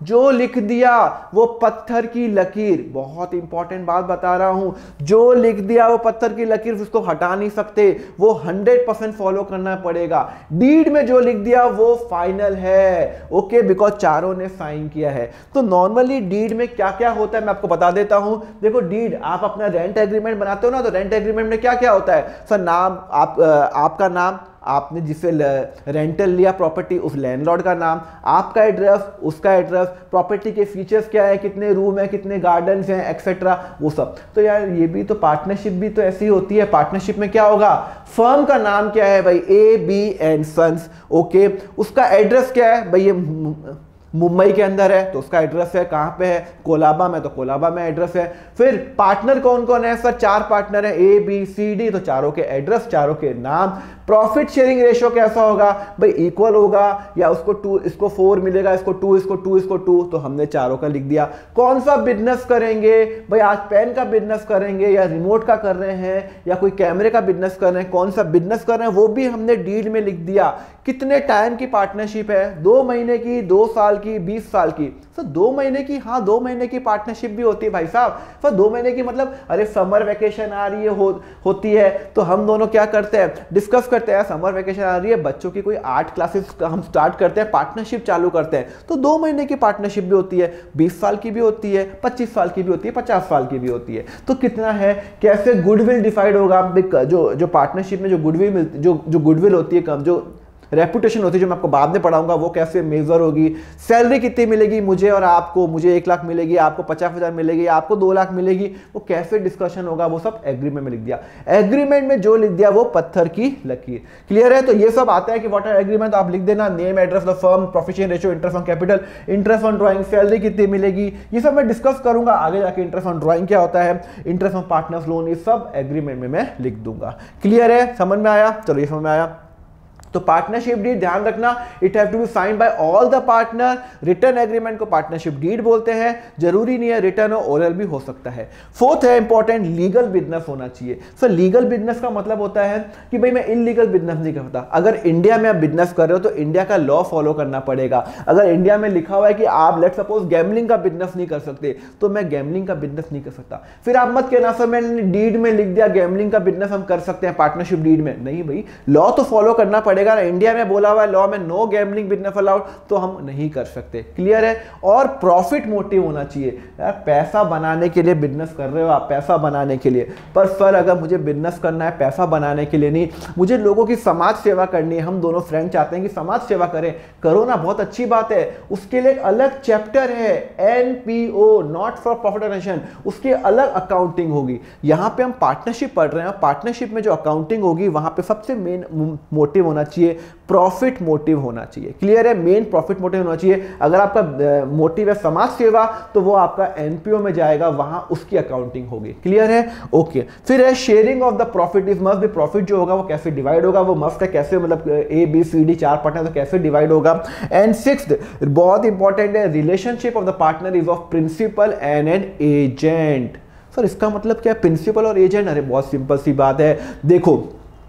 जो लिख दिया वो पत्थर की लकीर, बहुत इंपॉर्टेंट बात बता रहा हूं, जो लिख दिया वो पत्थर की लकीर, उसको हटा नहीं सकते, वो हंड्रेड परसेंट फॉलो करना पड़ेगा। डीड में जो लिख दिया वो फाइनल है, ओके, बिकॉज चारों ने साइन किया है। तो नॉर्मली डीड में क्या क्या होता है मैं आपको बता देता हूं। देखो डीड, आप अपना रेंट एग्रीमेंट बनाते हो ना, तो रेंट एग्रीमेंट में क्या क्या होता है सर, नाम, आप आपका नाम, आपने जिससे रेंटल लिया प्रॉपर्टी उस लैंडलॉर्ड का नाम, आपका एड्रेस, उसका एड्रेस, प्रॉपर्टी के फीचर्स क्या है, कितने रूम है, कितने गार्डन्स हैं, एक्सेट्रा, वो सब। तो यार ये भी तो पार्टनरशिप भी तो ऐसी होती है। पार्टनरशिप में क्या होगा, फर्म का नाम क्या है भाई, A B and sons, okay, उसका एड्रेस क्या है भाई, ये मुंबई के अंदर है तो उसका एड्रेस है, कहाँ पे है, कोलाबा में, तो कोलाबा में एड्रेस है। फिर पार्टनर कौन कौन है सर, चार पार्टनर है, ए बी सी डी, तो चारों के एड्रेस, चारों के नाम। प्रॉफिट शेयरिंग रेशियो कैसा होगा भाई, इक्वल होगा, या उसको टू, इसको फोर मिलेगा, इसको टू, इसको टू, इसको टू, तो हमने चारों का लिख दिया। कौन सा बिजनेस करेंगे भाई, आज पेन का बिजनेस करेंगे या रिमोट का कर रहे हैं या कोई कैमरे का बिजनेस कर रहे हैं, कौन सा बिजनेस कर रहे हैं वो भी हमने डीड में लिख दिया। कितने टाइम की पार्टनरशिप है, दो महीने की, दो साल की, बीस साल की। सर दो महीने की, हाँ दो महीने की पार्टनरशिप भी होती है भाई साहब। सर दो महीने की मतलब अरे समर वेकेशन आ रही है, हो, होती है, तो हम दोनों क्या करते हैं, डिस्कस करते हैं, समर वेकेशन आ रही है, बच्चों की कोई आर्ट क्लासेस हम स्टार्ट करते हैं, पार्टनरशिप चालू करते हैं, तो दो महीने की पार्टनरशिप भी होती है, बीस साल की भी होती है, पच्चीस साल की भी होती है, पचास साल की भी होती है। तो कितना है, कैसे गुडविल डिसाइड होगा, जो जो पार्टनरशिप में जो गुडविल मिलती, जो जो गुडविल होती है, कम जो रेपुटेशन होती है, जो मैं आपको बाद में पढ़ाऊंगा, वो कैसे मेजर होगी। सैलरी कितनी मिलेगी मुझे और आपको, मुझे एक लाख मिलेगी, आपको पचास हजार मिलेगी, आपको दो लाख मिलेगी, वो कैसे डिस्कशन होगा, वो सब एग्रीमेंट में लिख दिया। एग्रीमेंट में जो लिख दिया वो पत्थर की लकीर। क्लियर है, तो ये सब आता है कि व्हाट आर एग्रीमेंट, तो आप लिख देना name, address of firm, profit sharing ratio, interest on capital, interest on drawing, salary कितनी मिलेगी, ये सब मैं डिस्कस करूंगा आगे जाके। इंटरेस्ट ऑन ड्राइंग क्या होता है, इंटरेस्ट ऑन पार्टनर्स लोन, ये सब एग्रीमेंट में मैं लिख दूंगा। क्लियर है, समझ में आया, चलो ये समझ में आया। तो पार्टनरशिप डीड ध्यान रखना, it have to be signed by all the partner. Written agreement को पार्टनरशिप डीड बोलते हैं, जरूरी नहीं है रिटर्न और ओरल भी हो सकता है। फोर्थ है इंपॉर्टेंट, लीगल बिजनेस होना चाहिए। सर लीगल बिजनेस का मतलब होता है कि भाई मैं इलीगल बिजनेस नहीं करता। अगर इंडिया में आप बिजनेस कर रहे हो तो इंडिया का लॉ फॉलो करना पड़ेगा। अगर इंडिया में लिखा हुआ है कि आप लेट सपोज गैम्बलिंग का बिजनेस नहीं कर सकते, तो मैं गैम्बलिंग का बिजनेस नहीं कर सकता। फिर आप मत कहना सर मैंने डीड में लिख दिया गैम्बलिंग का बिजनेस हम कर सकते हैं पार्टनरशिप डीड में, नहीं भाई, लॉ तो फॉलो करना पड़ेगा। इंडिया में बोला हुआ है लॉ में नो गैम्बलिंग बिजनेस अलाउड, तो हम नहीं कर सकते। क्लियर है। और प्रॉफिट मोटिव होना चाहिए, यार पैसा बनाने के लिए बिजनेस कर रहे हो आप, पैसा बनाने के लिए। पर सर अगर मुझे बिजनेस करना है पैसा बनाने के लिए नहीं, मुझे लोगों की समाज सेवा करनी है, हम दोनों फ्रेंड चाहते हैं कि समाज सेवा करें, करो ना, बहुत अच्छी बात है। उसके लिए एक अलग चैप्टर है NPO, not for profit organisation, उसकी अलग अकाउंटिंग होगी। यहां पे हम पार्टनरशिप पढ़ रहे हैं, पार्टनरशिप में जो अकाउंटिंग होगी वहां पे सबसे मेन मोटिव होना चाहिए, प्रॉफिट मोटिव होना चाहिए। क्लियर है, मेन प्रॉफिट मोटिव होना चाहिए। अगर आपका मोटिव है समाज सेवा तो वो आपका एनपीओ में जाएगा, वहां उसकी अकाउंटिंग होगी। क्लियर है, ओके। फिर है sharing of the profit is must be, profit जो होगा वो कैसे डिवाइड होगा, वो मस्ट है, कैसे, मतलब ए बी सी डी चार पार्टनर तो कैसे डिवाइड होगा। एंड सिक्स्थ बहुत इंपॉर्टेंट है, relationship of the partner is of principal and an agent. Sir इसका मतलब क्या है प्रिंसिपल और एजेंट? अरे बहुत सिंपल सी बात है, देखो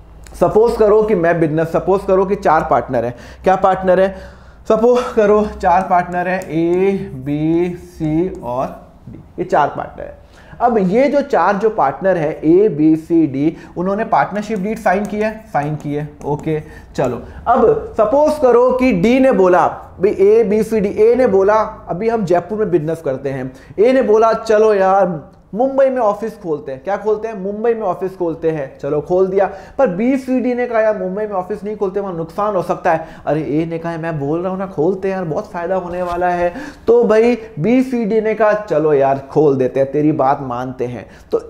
सपोज करो कि मैं बिजनेस, सपोज करो कि चार पार्टनर है, क्या पार्टनर है, सपोज करो चार पार्टनर है, ए बी सी और डी, ये चार पार्टनर है। अब ये जो चार जो पार्टनर है ए बी सी डी, उन्होंने पार्टनरशिप डीड साइन की है, साइन की है, ओके। चलो अब सपोज करो कि डी ने बोला भाई ए बी सी डी, ए ने बोला अभी हम जयपुर में बिजनेस करते हैं, ए ने बोला चलो यार मुंबई में ऑफिस खोलते हैं, क्या खोलते हैं, मुंबई में ऑफिस खोलते हैं, चलो खोल दिया। पर बी सी डी ने कहा यार मुंबई में ऑफिस नहीं खोलते, वहां नुकसान हो सकता है। अरे ए ने कहा मैं बोल रहा हूं ना खोलते हैं यार, बहुत फायदा होने वाला है। तो भाई बी सी डी ने कहा चलो यार खोल देते हैं, तेरी बात मानते हैं। तो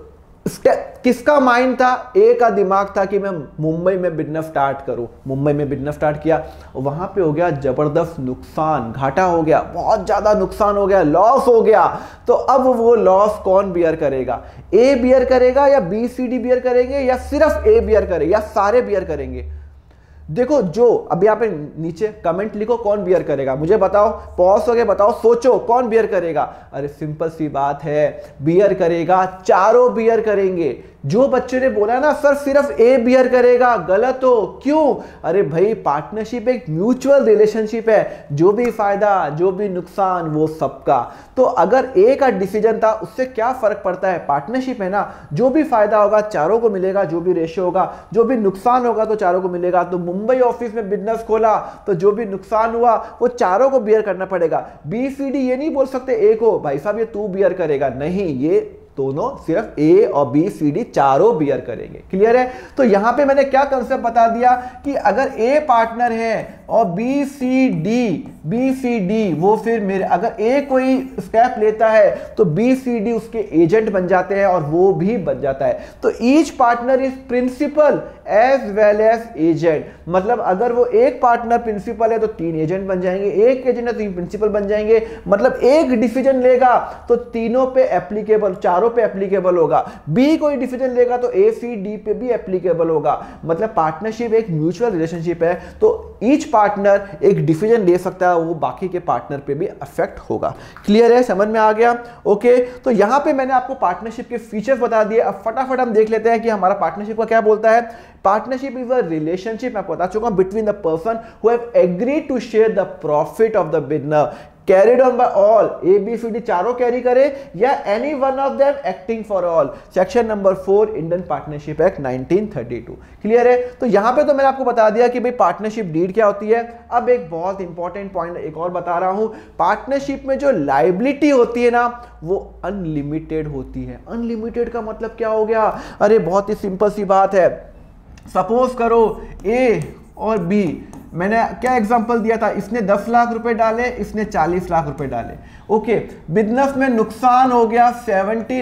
किसका माइंड था, ए का दिमाग था कि मैं मुंबई में बिजनेस स्टार्ट करूं, मुंबई में बिजनेस स्टार्ट किया, वहां पे हो गया जबरदस्त नुकसान, घाटा हो गया, बहुत ज्यादा नुकसान हो गया, लॉस हो गया। तो अब वो लॉस कौन बियर करेगा, ए बियर करेगा या बी सी डी बियर करेंगे या सिर्फ ए बियर करेगा या सारे बियर करेंगे? देखो जो अभी यहाँ पे नीचे कमेंट लिखो कौन बियर करेगा, मुझे बताओ, पॉज करके बताओ, सोचो कौन बियर करेगा। अरे सिंपल सी बात है, बियर करेगा, चारों बियर करेंगे। जो बच्चे ने बोला ना सर सिर्फ ए बियर करेगा, गलत हो। क्यों? अरे भाई पार्टनरशिप एक म्यूचुअल रिलेशनशिप है, जो भी फायदा जो भी नुकसान वो सबका। तो अगर ए का डिसीजन था उससे क्या फर्क पड़ता है, पार्टनरशिप है ना, जो भी फायदा होगा चारों को मिलेगा, जो भी रेशियो होगा, जो भी नुकसान होगा तो चारों को मिलेगा। तो मुंबई ऑफिस में बिजनेस खोला तो जो भी नुकसान हुआ वो चारों को बियर करना पड़ेगा। बी सी डी ये नहीं बोल सकते ए को भाई साहब ये तू बियर करेगा, नहीं, ये दोनों सिर्फ ए और बी सी डी चारों बियर करेंगे। क्लियर है? तो यहां पे मैंने क्या कंसेप्ट बता दिया कि अगर ए पार्टनर है और B C D B C D वो फिर मेरे, अगर ए कोई स्टेप लेता है तो बी सी डी उसके एजेंट बन जाते हैं और वो भी बन जाता है। तो each partner is principal as well as agent, मतलब अगर वो एक पार्टनर प्रिंसिपल है तो तीन एजेंट बन जाएंगे, एक एजेंट है तो तीन प्रिंसिपल बन जाएंगे। मतलब एक डिसीजन लेगा तो तीनों पे एप्लीकेबल, चारों पे एप्लीकेबल होगा। बी कोई डिसीजन लेगा तो ए सी डी पे भी एप्लीकेबल होगा। मतलब पार्टनरशिप एक म्यूचुअल रिलेशनशिप है, तो ईच पार्टनर एक डिसीजन ले सकता है, वो बाकी के पार्टनर पे भी अफेक्ट होगा। क्लियर है? समझ में आ गया? ओके, तो यहां पे मैंने आपको पार्टनरशिप के फीचर्स बता दिए। अब फटाफट हम देख लेते हैं कि हमारा पार्टनरशिप का क्या बोलता है। पार्टनरशिप इज अ रिलेशनशिप, मैं आपको बता चुका हूं, between the person who have agreed to share the profit of the business, carried on by all, A B C D चारों कैरी करे या any one of them acting for all. Section number four Indian partnership act nineteen thirty two. Clear है? तो यहां पे तो मैंने आपको बता दिया कि भाई पार्टनरशिप डीड क्या होती है। अब एक बहुत इंपॉर्टेंट पॉइंट एक और बता रहा हूं, पार्टनरशिप में जो लायबिलिटी होती है ना वो अनलिमिटेड होती है। अनलिमिटेड का मतलब क्या हो गया? अरे बहुत ही सिंपल सी बात है, सपोज करो ए और बी, मैंने क्या एग्जांपल दिया था, इसने दस लाख रुपए डाले, इसने चालीस लाख रुपए डाले। ओके, बिजनेस में नुकसान हो गया, सेवेंटी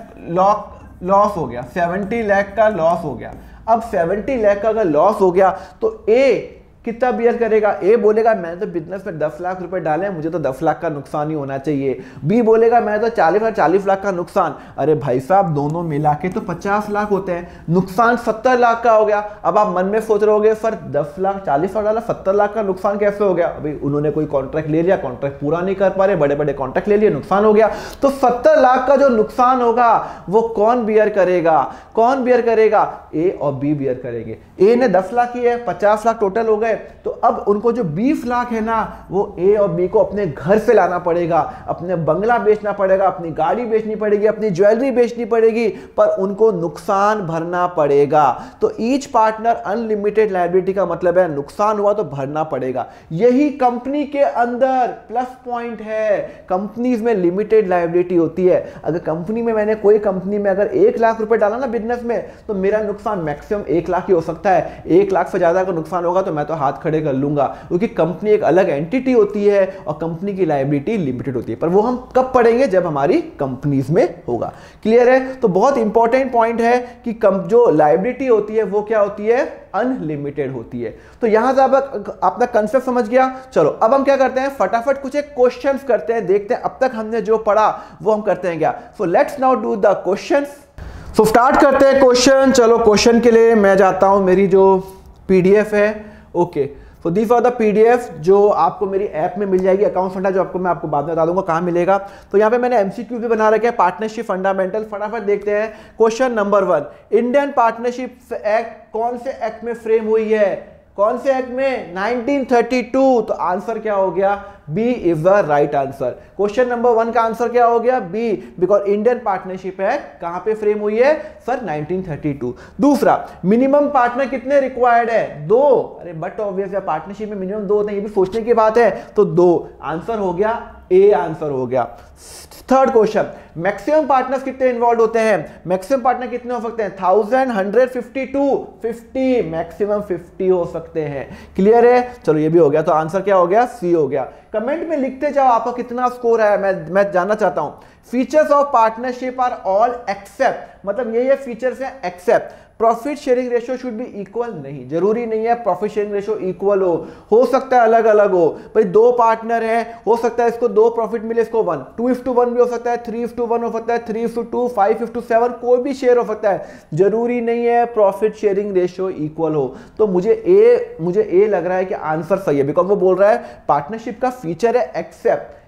लाख लॉस हो गया, सेवेंटी लाख का लॉस हो गया। अब सेवेंटी लाख का अगर लॉस हो गया तो ए कितना बियर करेगा? ए बोलेगा मैंने तो बिजनेस में दस लाख रुपए डाले हैं, मुझे तो दस लाख का नुकसान ही होना चाहिए। बी बोलेगा मैं तो चालीस और चालीस लाख का नुकसान। अरे भाई साहब दोनों मिला के तो पचास लाख होते हैं, नुकसान सत्तर लाख का हो गया। अब आप मन में सोच रहे होगे सर दस लाख चालीस और डाला सत्तर लाख का नुकसान कैसे हो गया? अभी उन्होंने कोई कॉन्ट्रैक्ट ले लिया, कॉन्ट्रैक्ट पूरा नहीं कर पा रहे, बड़े बड़े कॉन्ट्रैक्ट ले लिए, नुकसान हो गया। तो सत्तर लाख का जो नुकसान होगा वो कौन बियर करेगा? कौन बियर करेगा? ए और बी बियर करेंगे। ए ने दस लाख की है, पचास लाख टोटल हो गए, तो अब उनको जो बीस लाख है ना वो ए और बी को अपने घर से लाना पड़ेगा, अपने बंगला बेचना पड़ेगा, अपनी गाड़ी बेचनी पड़ेगी, अपनी ज्वेलरी बेचनी पड़ेगी, पर उनको नुकसान भरना पड़ेगा। तो ईच पार्टनर अनलिमिटेड लायबिलिटी का मतलब है नुकसान हुआ तो भरना पड़ेगा। यही कंपनी के अंदर प्लस पॉइंट है, कंपनीज में लिमिटेड लायबिलिटी होती है। अगर कंपनी में मैंने कोई कंपनी में अगर एक लाख रुपए डाला ना बिजनेस में तो मेरा नुकसान मैक्सिमम एक लाख ही हो सकता है। एक लाख से ज्यादा का नुकसान होगा तो मैं तो हाथ खड़े कर लूंगा, क्योंकि कंपनी एक अलग एंटिटी होती है और कंपनी की लायबिलिटी लिमिटेड होती है। पर वो हम कब पढ़ेंगे? जब हमारी कंपनीज में होगा। क्लियर है? तो बहुत इंपॉर्टेंट पॉइंट है कि जो लायबिलिटी होती है वो क्या होती है? अनलिमिटेड होती है। तो यहां से आप अपना कंसेप्ट समझ गया। चलो अब हम क्या करते हैं, फटाफट कुछ एक क्वेश्चंस करते हैं, देखते हैं अब तक हमने जो पढ़ा वो हम करते हैं क्या। So let's now do the questions. So start करते हैं क्वेश्चन। चलो क्वेश्चन के लिए मैं जाता हूं, मेरी जो पीडीएफ है। Okay, so these are the PDF जो आपको मेरी ऐप में मिल जाएगी, अकाउंट फंडा, जो आपको मैं आपको बाद में बता दूंगा कहां मिलेगा। तो यहां पे मैंने एमसीक्यू भी बना रखे हैं, पार्टनरशिप फंडामेंटल। फटाफट देखते हैं। Question number one, Indian partnership act कौन से एक्ट में फ्रेम हुई है? कौन से एक्ट में? Nineteen thirty two. तो आंसर क्या हो गया? B is the right answer. Question number one का आंसर क्या हो गया? B, because Indian partnership act कहां पे फ्रेम हुई है? Sir nineteen thirty two. दूसरा, मिनिमम पार्टनर कितने रिक्वायर्ड है? दो। अरे बट ऑब्वियस है, पार्टनरशिप में मिनिमम दो होते हैं, ये भी सोचने की बात है। तो दो, आंसर हो गया ए, आंसर हो गया। थर्ड क्वेश्चन, मैक्सिमम पार्टनर्स कितने इन्वॉल्व होते हैं? मैक्सिमम पार्टनर कितने हो सकते हैं? Thousand, hundred, fifty two, fifty, maximum fifty हो सकते हैं। क्लियर है? चलो ये भी हो गया, तो आंसर क्या हो गया? सी हो गया। कमेंट में लिखते जाओ आपका कितना स्कोर है, मैं मैं जानना चाहता हूं। Features of partnership are all except, मतलब ये ये फीचर्स हैं except. Profit sharing ratio should be equal, नहीं जरूरी नहीं है प्रॉफिट शेयरिंग रेशियो इक्वल हो, हो सकता है अलग अलग हो। भाई दो पार्टनर हैं, हो सकता है इसको दो प्रॉफिट मिले, इसको one, two is to one भी हो सकता है, थ्री इफ टू वन हो सकता है, three is to two, five is to seven, कोई भी शेयर हो सकता है। जरूरी नहीं है प्रॉफिट शेयरिंग रेशियो इक्वल हो। तो मुझे ए मुझे ए लग रहा है कि आंसर सही है, बिकॉज वो बोल रहा है पार्टनरशिप का फीचर है एक्सेप्ट।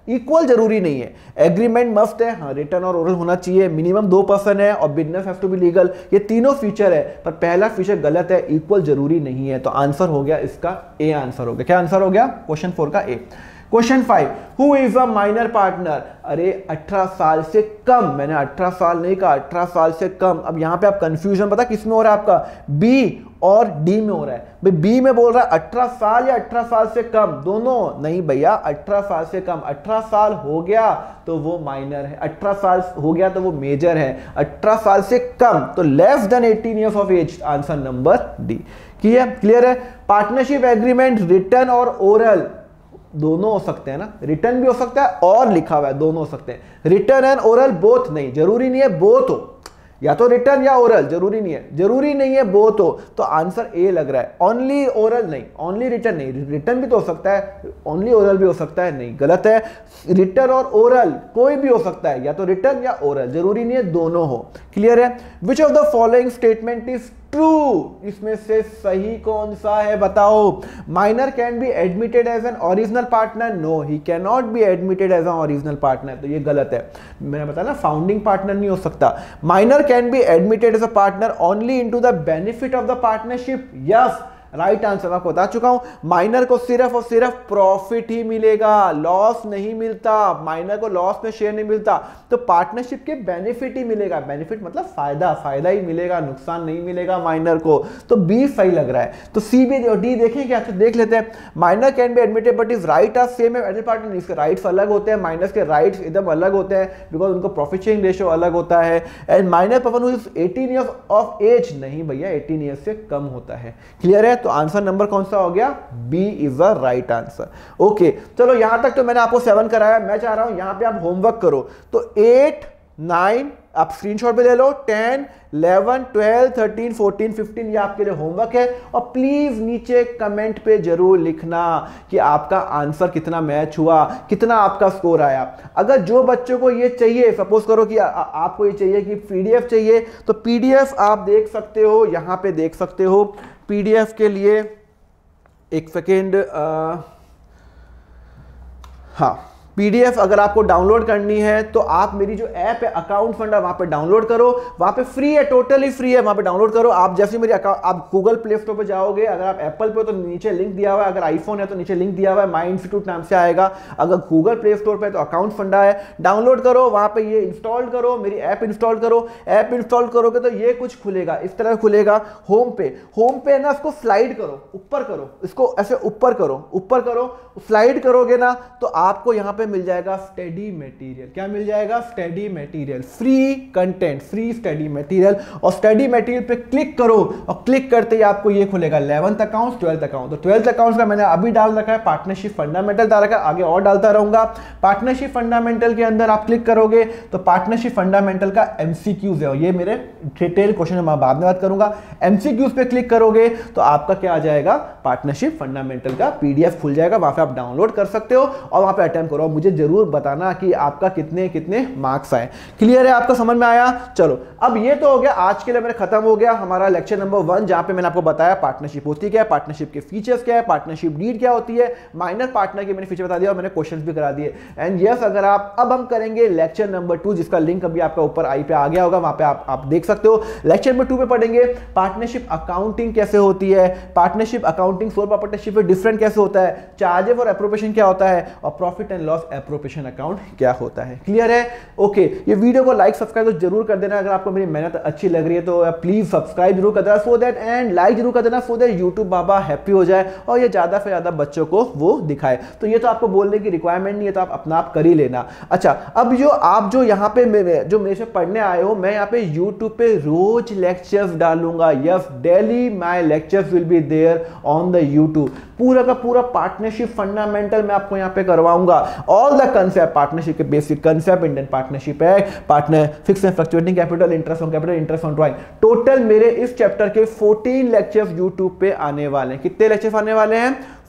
इक्वल जरूरी नहीं है, एग्रीमेंट मस्ट है, हाँ रिटर्न और ओरल होना चाहिए, मिनिमम दो पर्सन है और business have to be legal, ये तीनों फीचर है, पर पहला फीचर गलत है, इक्वल जरूरी नहीं है। तो आंसर हो गया इसका ए आंसर हो गया। क्या आंसर हो गया क्वेश्चन फोर का? A. Question five, who is a minor partner? अरे अठारह साल से कम, मैंने अठारह साल नहीं कहा, अठारह साल से कम। अब यहां पे आप कंफ्यूजन पता किस में हो रहा है आपका, बी और डी में हो रहा है। भाई बी में बोल रहा है अठारह साल या अठारह साल से कम, दोनों नहीं भैया, अठारह साल से कम। अठारह साल हो गया तो वो माइनर है, अठारह साल हो गया तो वो मेजर है, अठारह साल से कम तो less than eighteen years of age, answer number D. Clear है? पार्टनरशिप एग्रीमेंट रिटर्न और ओरल दोनों हो सकते हैं ना, रिटर्न भी हो सकता है और लिखा हुआ है, दोनों हो सकते हैं, रिटर्न एंड ओरल बोथ नहीं, जरूरी नहीं है बोथ हो, या तो रिटर्न या ओरल, जरूरी नहीं है, जरूरी नहीं है बोथ हो। तो आंसर ए लग रहा है, ओनली ओरल नहीं, ओनली रिटर्न नहीं, रिटर्न भी तो हो सकता है, ओनली ओरल भी हो सकता है, नहीं गलत है, रिटर्न और ओरल कोई भी हो सकता है, या तो रिटर्न या ओरल, जरूरी नहीं है दोनों हो। क्लियर है? Which of the following statement is true? इसमें से सही कौन सा है बताओ? Minor can be admitted as an original partner? No, he can not be admitted as an original partner, तो ये गलत है। मैंने बताया ना फाउंडिंग पार्टनर नहीं हो सकता। Minor can be admitted as a partner only into the benefit of the partnership? Yes, right answer मैं आपको बता चुका हूं, माइनर को सिर्फ और सिर्फ प्रॉफिट ही मिलेगा, लॉस नहीं मिलता, माइनर को लॉस में शेयर नहीं मिलता, तो पार्टनरशिप के बेनिफिट ही मिलेगा, बेनिफिट मतलब फायदा, फायदा ही मिलेगा, नुकसान नहीं मिलेगा माइनर को। तो बी सही लग रहा है। तो सी बी और डी देखें क्या, तो देख लेते हैं। Minor can be admitted but is right are same as partner, इसके राइट्स अलग होते हैं, माइनर के राइट्स एकदम अलग होते हैं, बिकॉज उनको प्रॉफिट शेयरिंग रेशियो अलग होता है। And minor person who is eighteen years of age, नहीं भैया एटीन ईयर्स से कम होता है। क्लियर है? तो आंसर नंबर कौन सा हो गया? B is the right answer. Okay, चलो यहां तक तो मैंने आपको सेवन कराया, मैं चाह रहा हूं यहां पे आप होमवर्क करो। तो एट, नाइन आप स्क्रीनशॉट पे ले लो, ten, eleven, twelve, thirteen, fourteen, fifteen ये आपके लिए होमवर्क है। और प्लीज नीचे कमेंट पे जरूर लिखना कि आपका आंसर कितना मैच हुआ, कितना आपका स्कोर आया। अगर जो बच्चों को ये चाहिए, सपोज करो कि आ, आपको ये चाहिए कि पीडीएफ चाहिए, तो पीडीएफ आप देख सकते हो, यहां पे देख सकते हो। पीडीएफ के लिए एक सेकेंड, हाँ पीडीएफ अगर आपको डाउनलोड करनी है तो आप मेरी जो ऐप है अकाउंट फंडा, वहां पे डाउनलोड करो, वहां पे फ्री है, टोटली फ्री है, वहां पे डाउनलोड करो। आप जैसे मेरी अकाउंट, आप गूगल प्ले स्टोर पे जाओगे, अगर आप एप्पल पे हो तो नीचे लिंक दिया हुआ है, अगर आईफोन है तो नीचे लिंक दिया हुआ है, माई इंस्टीट्यूट नाम से आएगा। अगर गूगल प्ले स्टोर पे तो अकाउंट फंडा है, डाउनलोड करो, वहां पे ये इंस्टॉल करो, मेरी ऐप इंस्टॉल करो। ऐप इंस्टॉल करोगे तो ये कुछ खुलेगा, इस तरह खुलेगा होम पे। होम पे ना इसको स्लाइड करो, ऊपर करो, इसको ऐसे ऊपर करो, ऊपर करो, स्लाइड करोगे ना तो आपको यहां पे मिल जाएगा स्टडी मटेरियल। क्या मिल जाएगा? Study material, free content, free study material. और स्टडी मटेरियल पे क्लिक करो और क्लिक करते ही आपको ये खुलेगा इलेवेंथ अकाउंट, ट्वेल्थ अकाउंट। तो ट्वेल्थ अकाउंट का मैंने अभी डाल रखा है, पार्टनरशिप फंडामेंटल डाल रखा है, आगे और डालता रहूंगा। पार्टनरशिप फंडामेंटल के अंदर आप क्लिक करोगे तो पार्टनरशिप फंडामेंटल का एमसीक्यूज है, ये मेरे डिटेल क्वेश्चन मैं बाद में बात करूंगा। एमसीक्यूज पे क्लिक करोगे तो आपका क्या आ जाएगा? पार्टनरशिप फंडामेंटल का पीडीएफ खुल जाएगा, वहां पे आप डाउनलोड कर सकते हो और वहां पे अटेम्प्ट करो। मुझे जरूर बताना कि आपका कितने कितने मार्क्स आए। क्लियर है? आपको समझ में आया? चलो अब ये तो हो गया, आज के लिए मेरा खत्म हो गया हमारा लेक्चर नंबर वन, जहां पे मैंने आपको बताया पार्टनरशिप होती क्या है, पार्टनरशिप के फीचर्स क्या है, पार्टनरशिप डीड क्या होती है, माइनर पार्टनर के मैंने फीचर बता दिया और मैंने क्वेश्चंस भी करा दिए। एंड यस, अगर आप अब हम करेंगे लेक्चर नंबर टू, जिसका लिंक अभी आपका ऊपर आई पे आ गया होगा, वहां पे आप, आप देख सकते हो। लेक्चर नंबर टू पे पढ़ेंगे पार्टनरशिप अकाउंटिंग कैसे होती है, पार्टनरशिप अकाउंटिंग सोल पार्टनरशिप में डिफरेंट कैसे होता है, चार्जेस और एप्रोप्रिएशन क्या होता है, और profit and loss appropriation account क्या होता है। क्लियर है? ओके, ये वीडियो को लाइक सब्सक्राइब तो जरूर कर देना, अगर आपको मेरी मेहनत अच्छी लग रही है तो प्लीज सब्सक्राइब जरूर कर देना सो दैट, एंड लाइक जरूर कर देना सो दैट यूट्यूब बाबा हैप्पी हो जाए और ये ज्यादा से ज्यादा बच्चों को वो दिखाए। तो ये तो आपको बोलने की रिक्वायरमेंट नहीं है, तो आप अपना आप कर ही लेना। अच्छा, अब जो आप जो यहाँ पे मेरे जो मेरे से पढ़ने आए हो, मैं यहाँ पे यूट्यूब पे रोज लेक्चर्स डालूंगा। Yes, daily my lectures will be there on the YouTube. पूरा का पूरा पार्टनरशिप फंडामेंटल मैं आपको यहाँ पे करवाऊंगा, ऑल द कंसेप्ट, पार्टनरशिप के basic concept, Indian partnership act, partner fix and fluctuating capital, interest on capital, interest on drawing. Total मेरे इस चैप्टर के फोर्टीन लेक्चर्स यूट्यूब पे आने वाले हैं। कितने लेक्चर्स आने वाले हैं?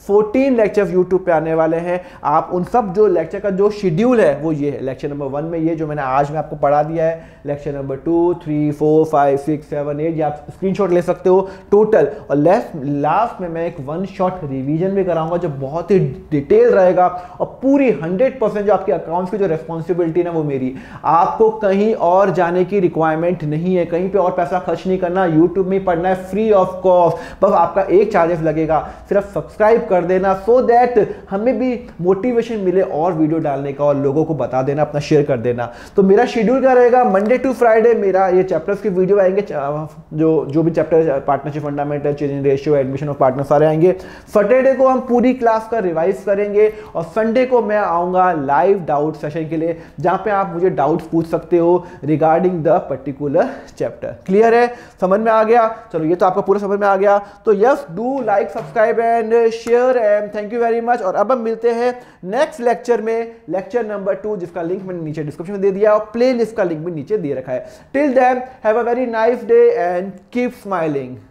फोर्टीन लेक्चर्स यूट्यूब पे आने वाले हैं। आप उन सब जो लेक्चर का जो शेड्यूल है वो ये है। लेक्चर नंबर वन में ये जो मैंने आज में आपको पढ़ा दिया है, lecture number two, three, four, five, six, seven, eight, ये आप स्क्रीनशॉट ले सकते हो टोटल। और लास्ट में मैं एक वन शॉट रिवीजन भी कराऊंगा जो बहुत ही डिटेल रहेगा और पूरी हंड्रेड परसेंट जो आपके अकाउंट्स की जो रेस्पॉन्सिबिलिटी ना वो मेरी। आपको कहीं और जाने की रिक्वायरमेंट नहीं है, कहीं पे और पैसा खर्च नहीं करना, यूट्यूब में पढ़ना है फ्री ऑफ कॉस्ट। बस आपका एक चार्जेस लगेगा, सिर्फ सब्सक्राइब कर देना सो दैट हमें भी मोटिवेशन मिले और वीडियो डालने का, और लोगों को बता देना, अपना शेयर कर देना। तो मेरा शेड्यूल क्या रहेगा, मंडे टू फ्राइडे मेरा ये चैप्टर्स की वीडियो आएंगे, जो जो भी chapter partnership fundamental, change in ratio, admission of partner सारे आएंगे। सैटरडे को हम पूरी क्लास का रिवाइज करेंगे और संडे को मैं आऊंगा लाइव डाउट सेशन के लिए, जहां पे आप मुझे डाउट्स पूछ सकते हो regarding the particular chapter. Clear है, समझ में आ गया? चलो ये तो आपका पूरा समझ में आ गया। तो yes, do like, subscribe and share and thank you very much. और अब हम मिलते हैं नेक्स्ट लेक्चर में, लेक्चर नंबर टू, जिसका लिंक मैंने नीचे डिस्क्रिप्शन में दे दिया और प्ले लिस्ट का लिंक भी नीचे दे रखा है। Till then have a very nice day and keep smiling.